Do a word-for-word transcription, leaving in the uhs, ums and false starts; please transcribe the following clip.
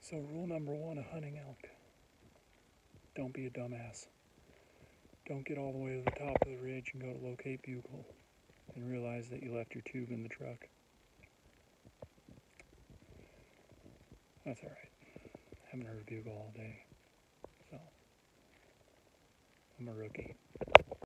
So rule number one of hunting elk, don't be a dumbass. Don't get all the way to the top of the ridge and go to locate bugle and realize that you left your tube in the truck. That's alright. Haven't heard a bugle all day, so I'm a rookie.